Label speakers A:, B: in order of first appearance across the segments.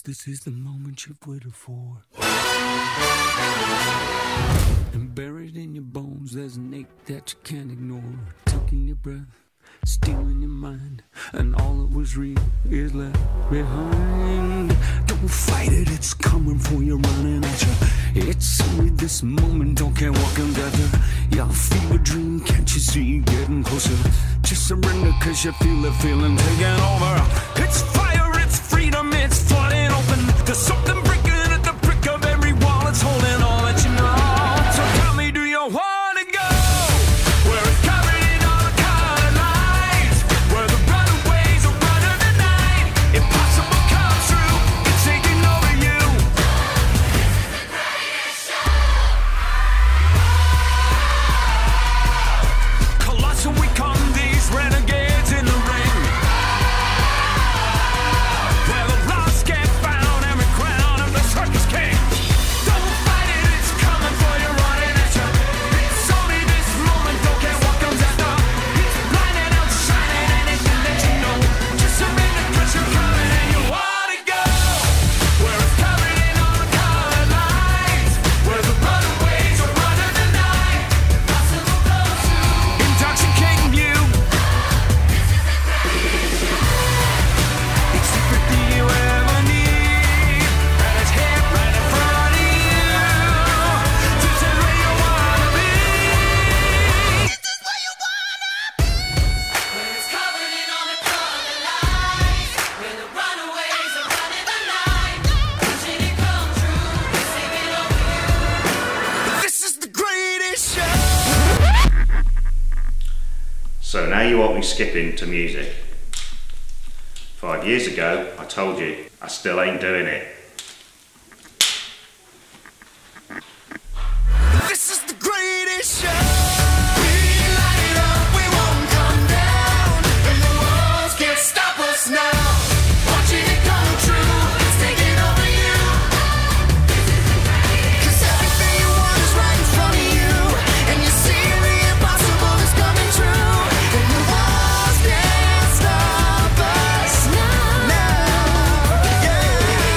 A: this is the moment you've waited for. And buried in your bones, there's an ache that you can't ignore. Taking your breath, stealing your mind, and all that was real is left behind. Don't fight it, it's coming for you, running at you. It's only this moment, don't care what comes after. Your fever dream, can't you see getting closer? Just surrender, cause you feel the feeling taking over. It's fire, it's freedom, it's flooding open. There's something breaking at the brick of every wall. It's holding all that you know. So tell me, do you want to go where it's covered in all the colored lights, where the runaways are running the night? Impossible comes true, it's taking over you. Colossal, we come these renegades in the ring, where the lost get found, every crown of the circus king. Don't fight it, it's coming for you, running at you. It's only this moment, don't care what comes after. It's blinding, outshining anything that you know. Just surrender, cause you're coming and you wanna go where it's covered in all the colored lights, where the runaways are running the night. Impossible goes to intoxicating you. It's everything you ever need, and it's here right in front of you. This is where you wanna be. This is where you wanna be. Where it's covered in all the colored lights, where the runaways are running the night. Watching it come true, it's taking over you. This is the greatest show.
B: So now you want me skipping to music. 5 years ago, I told you, I still ain't doing it.
A: This is the greatest show. We light it up, we won't come down, and the walls can't stop us now. Watching it come true, it's taking over you. Cause everything you want is right in front of you, and you see the impossible is coming true, and the walls can't stop us now. Yeah.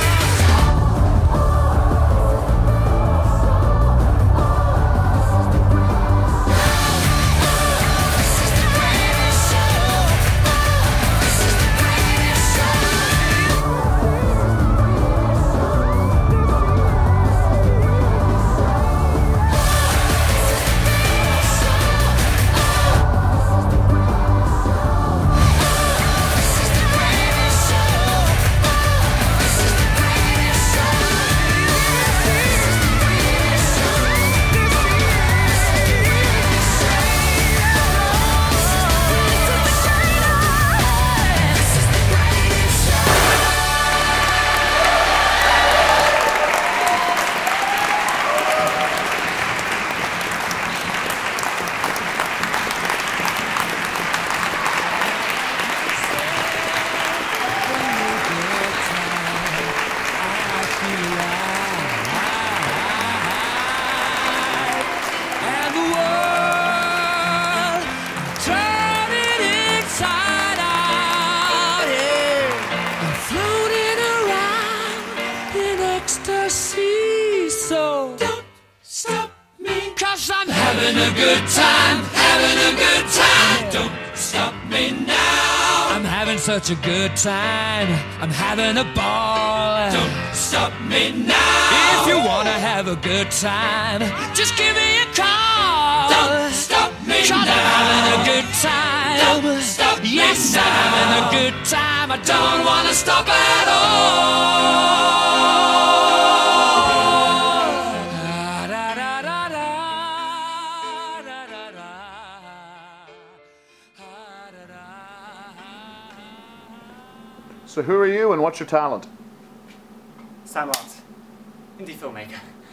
A: And the world turning inside out, yeah. I'm floating around in ecstasy, so don't stop me, cause I'm having a good time, having a good time. Don't stop me now. I'm having such a good time, I'm having a ball. Don't stop me now. If you wanna have a good time, just give me a call. Don't stop me now. I'm having a good time. Don't stop me yes, now. I'm having a good time. I don't wanna stop at all. Da, da, da, da, da, da, da, da.
C: So who are you and what's your talent?
D: Sam Arts, indie filmmaker.